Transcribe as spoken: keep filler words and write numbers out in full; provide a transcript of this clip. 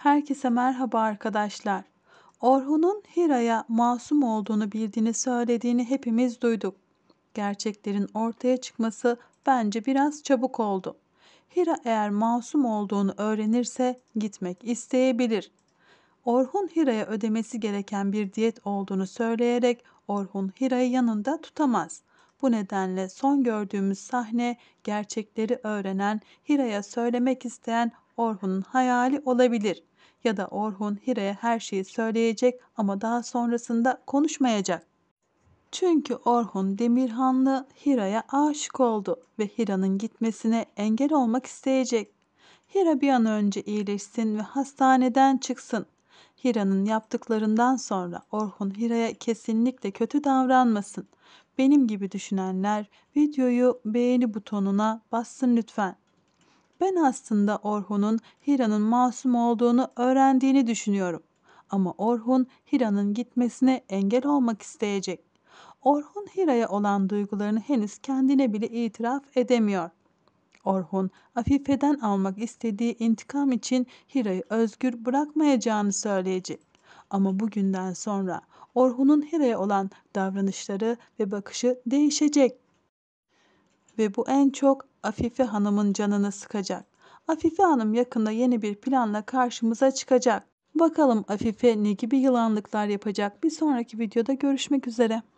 Herkese merhaba arkadaşlar. Orhun'un Hira'ya masum olduğunu bildiğini söylediğini hepimiz duyduk. Gerçeklerin ortaya çıkması bence biraz çabuk oldu. Hira eğer masum olduğunu öğrenirse gitmek isteyebilir. Orhun Hira'ya ödemesi gereken bir diyet olduğunu söyleyerek Orhun Hira'yı yanında tutamaz. Bu nedenle son gördüğümüz sahne gerçekleri öğrenen, Hira'ya söylemek isteyen Orhun'un hayali olabilir. Ya da Orhun Hira'ya her şeyi söyleyecek ama daha sonrasında konuşmayacak. Çünkü Orhun Demirhanlı Hira'ya aşık oldu ve Hira'nın gitmesine engel olmak isteyecek. Hira bir an önce iyileşsin ve hastaneden çıksın. Hira'nın yaptıklarından sonra Orhun Hira'ya kesinlikle kötü davranmasın. Benim gibi düşünenler videoyu beğeni butonuna bassın lütfen. Ben aslında Orhun'un Hira'nın masum olduğunu öğrendiğini düşünüyorum. Ama Orhun Hira'nın gitmesine engel olmak isteyecek. Orhun Hira'ya olan duygularını henüz kendine bile itiraf edemiyor. Orhun, Afife'den almak istediği intikam için Hira'yı özgür bırakmayacağını söyleyecek. Ama bugünden sonra Orhun'un Hira'ya olan davranışları ve bakışı değişecek. Ve bu en çok Afife Hanım'ın canını sıkacak. Afife Hanım yakında yeni bir planla karşımıza çıkacak. Bakalım Afife ne gibi yılanlıklar yapacak? Bir sonraki videoda görüşmek üzere.